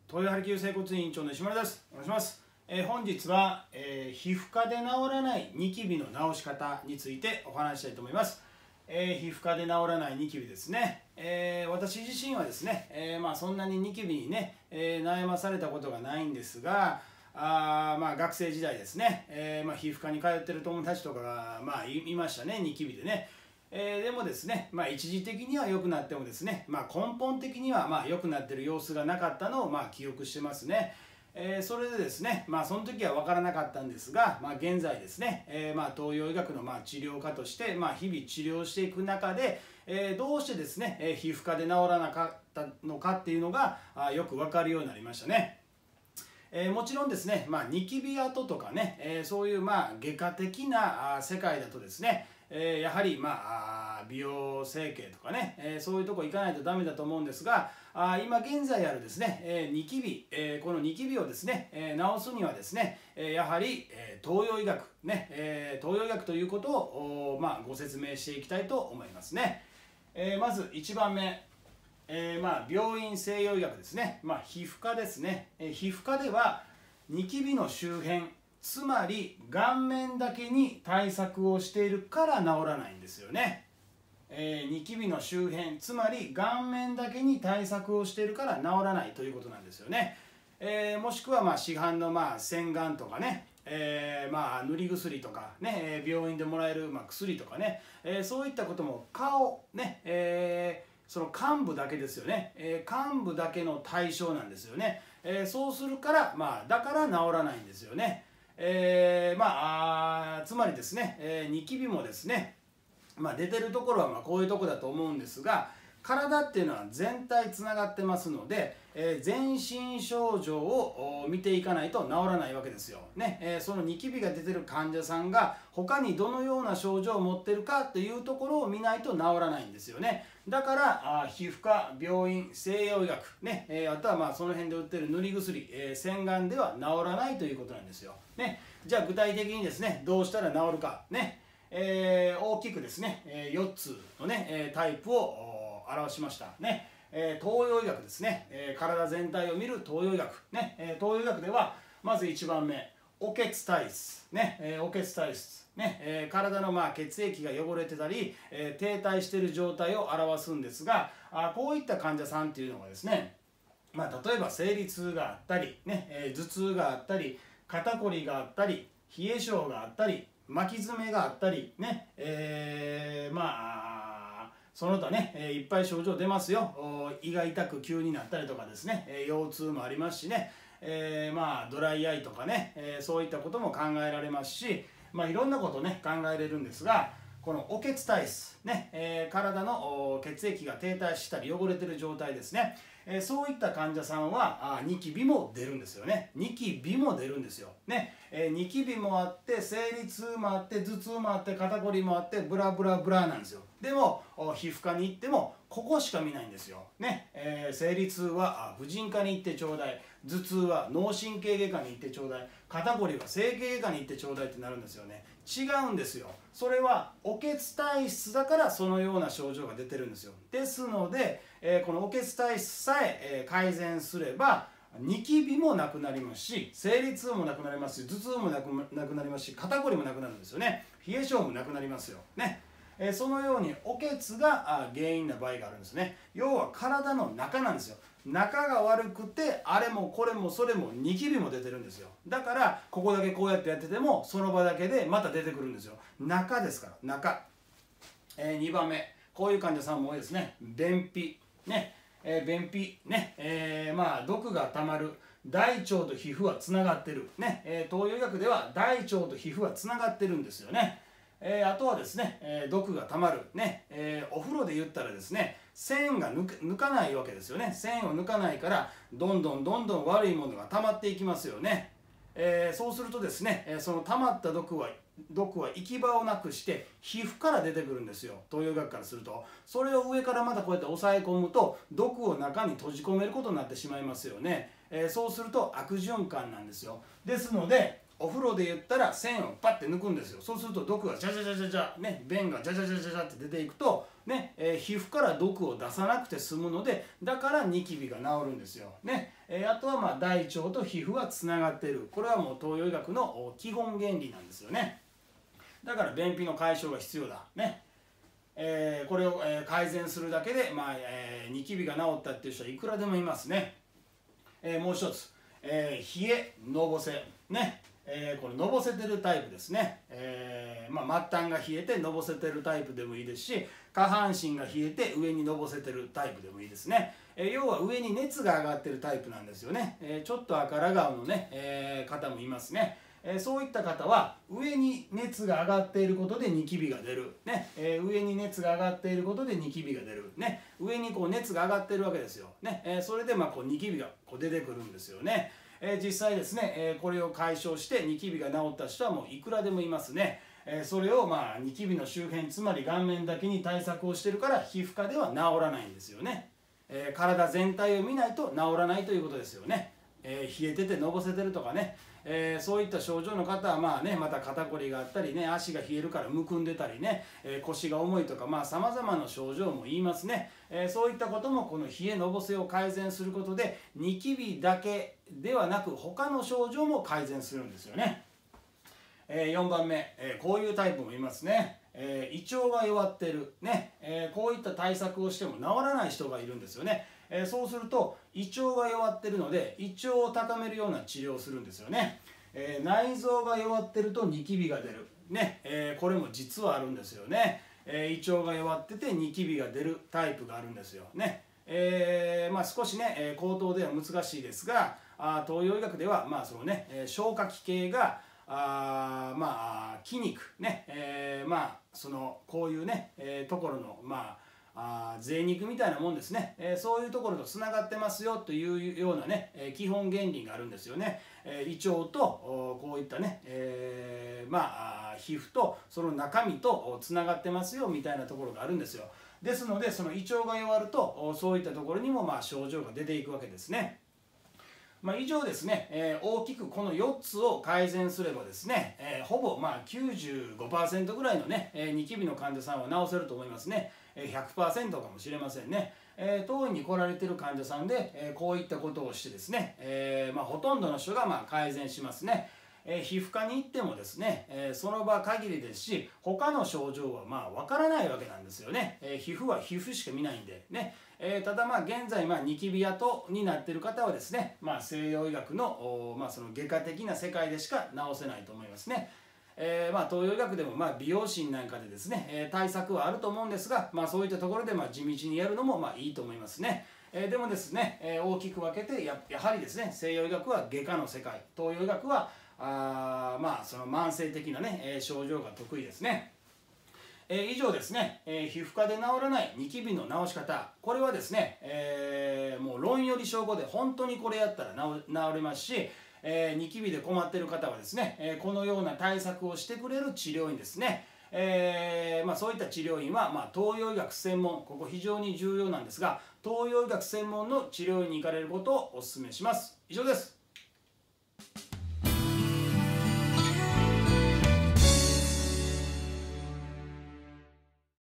東洋ハリキュー整骨院長の石丸です。お願いします。本日は、皮膚科で治らないニキビの治し方についてお話ししたいと思います。皮膚科で治らないニキビですね。私自身はですね、そんなにニキビにね、悩まされたことがないんですが、学生時代ですね、皮膚科に通ってる友達とかが、いましたね、ニキビでね。でもですね、一時的には良くなってもですね、根本的には良くなってる様子がなかったのを記憶してますね。それでですね、その時は分からなかったんですが、現在ですね、東洋医学の治療家として、日々治療していく中で、どうしてですね、皮膚科で治らなかったのかっていうのがよく分かるようになりましたね。もちろんですね、ニキビ跡とかね、そういう外科的な世界だとですね、やはり美容整形とかね、そういうとこ行かないとダメだと思うんですが、今現在あるですね、ニキビ、このニキビをですね、治すにはですね、やはり東洋医学ね、東洋医学ということをご説明していきたいと思いますね。まず1番目。病院西洋医学ですね、皮膚科ですね、皮膚科ではニキビの周辺、つまり顔面だけに対策をしているから治らないんですよね。ニキビの周辺、つまり顔面だけに対策をしているから治らないということなんですよね。もしくは市販の洗顔とかね、塗り薬とかね、病院でもらえる薬とかね、そういったことも顔ね、その患部だけですよね、患部だけの対象なんですよね。そうするからだから治らないんですよね。つまりですね、ニキビもですね、出てるところはこういうとこだと思うんですが、体っていうのは全体つながってますので、全身症状を見ていかないと治らないわけですよ、ね。そのニキビが出てる患者さんが他にどのような症状を持ってるかというところを見ないと治らないんですよね。だから皮膚科、病院、西洋医学、ね、あとはその辺で売ってる塗り薬、洗顔では治らないということなんですよ、ね。じゃあ具体的にですね、どうしたら治るかね。大きくですね、4つのね、タイプを表しましたね。東洋医学ですね、体全体を見る東洋医学ね。東洋医学ではまず1番目、おけつ体質ね、おけつ体質ね、体の血液が汚れてたり、停滞している状態を表すんですが、こういった患者さんっていうのはですね、例えば生理痛があったりね、頭痛があったり、肩こりがあったり、冷え性があったり、巻き爪があったりね、その他ね、いっぱい症状出ますよ。胃が痛く急になったりとかですね、腰痛もありますしね、ドライアイとかね、そういったことも考えられますし、いろんなことね考えれるんですが、このおけつ体質ね、体の血液が停滞したり汚れてる状態ですね。そういった患者さんはニキビも出るんですよね。ニキビも出るんですよね。ニキビもあって、生理痛もあって、頭痛もあって、肩こりもあって、ブラブラブラなんですよ。でも皮膚科に行ってもここしか見ないんですよね。生理痛は婦人科に行ってちょうだい、頭痛は脳神経外科に行ってちょうだい、肩こりは整形外科に行ってちょうだいってなるんですよね。違うんですよ。それはおけつ体質だからそのような症状が出てるんですよ。ですので、このおけつ体質さえ改善すればニキビもなくなりますし、生理痛もなくなりますし、頭痛もなくなりますし、肩こりもなくなるんですよね。冷え性もなくなりますよね。そのようにおけつが原因な場合があるんですね。要は体の中なんですよ。中が悪くてあれもこれもそれもニキビも出てるんですよ。だからここだけこうやってやっててもその場だけでまた出てくるんですよ。中ですから、中。2番目、こういう患者さんも多いですね。便秘ね、便秘ね、毒がたまる。大腸と皮膚はつながってるね。東洋医学では大腸と皮膚はつながってるんですよね。あとはですね、毒がたまるね、お風呂で言ったらですね、線が抜かないわけですよね。線を抜かないからどんどん悪いものがたまっていきますよね。そうするとですね、そのたまった毒は行き場をなくして皮膚から出てくるんですよ、東洋医学からすると。それを上からまたこうやって抑え込むと毒を中に閉じ込めることになってしまいますよね。そうすると悪循環なんですよ。ですのでお風呂で言ったら線をパッて抜くんですよ。そうすると毒がジャジャジャジャジャね、便がジャジャジャジャジャって出ていくとね、皮膚から毒を出さなくて済むので、だからニキビが治るんですよね。 あとは大腸と皮膚はつながっている。これはもう東洋医学の基本原理なんですよね。だから便秘の解消が必要だね。これを改善するだけで、ニキビが治ったっていう人はいくらでもいますね。もう一つ、冷えのぼせね。これのぼせてるタイプですね。末端が冷えてのぼせてるタイプでもいいですし、下半身が冷えて上にのぼせてるタイプでもいいですね。要は上に熱が上がってるタイプなんですよね。ちょっと赤ら顔のね、方もいますね。そういった方は上に熱が上がっていることでニキビが出る、ね上に熱が上がっていることでニキビが出る、ね、上にこう熱が上がっているわけですよ、ねそれでこうニキビがこう出てくるんですよね。実際ですね、これを解消してニキビが治った人はもういくらでもいますね。それをニキビの周辺、つまり顔面だけに対策をしてるから皮膚科では治らないんですよね。体全体を見ないと治らないということですよね。冷えててのぼせてるとかね、そういった症状の方はまた肩こりがあったりね、足が冷えるからむくんでたりね、腰が重いとかさまざまな症状も言いますね。そういったこともこの冷えのぼせを改善することでニキビだけではなく他の症状も改善するんですよね。4番目、こういうタイプもいますね。胃腸が弱ってる、ねこういった対策をしても治らない人がいるんですよね。そうすると胃腸が弱ってるので胃腸を高めるような治療をするんですよね。内臓が弱ってるとニキビが出る、ねこれも実はあるんですよね。胃腸が弱っててニキビが出るタイプがあるんですよね。少しね口頭では難しいですが、東洋医学ではそのね消化器系が筋肉ね、そのこういうね、ところの贅肉みたいなもんですね、そういうところとつながってますよというようなね、基本原理があるんですよね。胃腸とこういったね、皮膚とその中身とつながってますよみたいなところがあるんですよ。ですのでその胃腸が弱るとそういったところにも症状が出ていくわけですね。以上ですね、大きくこの4つを改善すればですね、ほぼ95% ぐらいのね、ニキビの患者さんは治せると思いますね。100% かもしれませんね。当院に来られている患者さんで、こういったことをしてですね、ほとんどの人が改善しますね。皮膚科に行ってもですね、その場限りですし他の症状はわからないわけなんですよね。皮膚は皮膚しか見ないんでね。ただ現在ニキビ跡になっている方はですね、西洋医学のその外科的な世界でしか治せないと思いますね。東洋医学でも美容師なんかでですね、対策はあると思うんですが、そういったところで地道にやるのもいいと思いますね。でもですね、大きく分けてやはりですね、西洋医学は外科の世界、東洋医学はその慢性的なね、症状が得意ですね。以上ですね、皮膚科で治らないニキビの治し方、これはですね、もう論より証拠で本当にこれやったら治れますし、ニキビで困っている方はですね、このような対策をしてくれる治療院ですね。そういった治療院は、東洋医学専門、ここ非常に重要なんですが、東洋医学専門の治療院に行かれることをお勧めします。以上です。